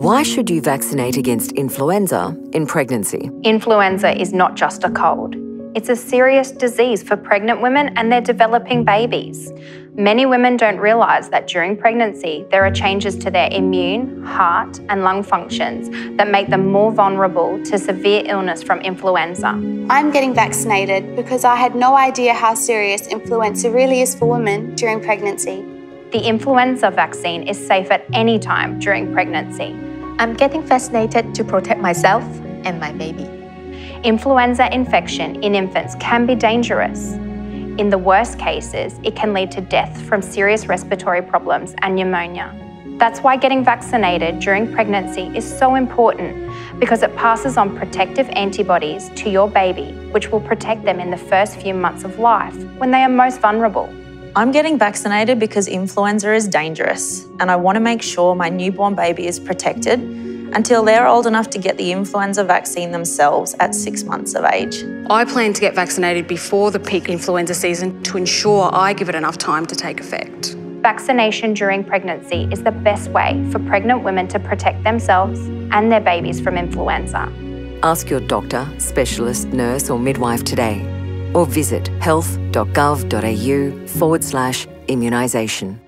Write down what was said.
Why should you vaccinate against influenza in pregnancy? Influenza is not just a cold. It's a serious disease for pregnant women and their developing babies. Many women don't realise that during pregnancy, there are changes to their immune, heart and lung functions that make them more vulnerable to severe illness from influenza. I'm getting vaccinated because I had no idea how serious influenza really is for women during pregnancy. The influenza vaccine is safe at any time during pregnancy. I'm getting vaccinated to protect myself and my baby. Influenza infection in infants can be dangerous. In the worst cases, it can lead to death from serious respiratory problems and pneumonia. That's why getting vaccinated during pregnancy is so important, because it passes on protective antibodies to your baby, which will protect them in the first few months of life when they are most vulnerable. I'm getting vaccinated because influenza is dangerous, and I want to make sure my newborn baby is protected until they're old enough to get the influenza vaccine themselves at 6 months of age. I plan to get vaccinated before the peak influenza season to ensure I give it enough time to take effect. Vaccination during pregnancy is the best way for pregnant women to protect themselves and their babies from influenza. Ask your doctor, specialist, nurse or midwife today, or visit health.gov.au/immunisation.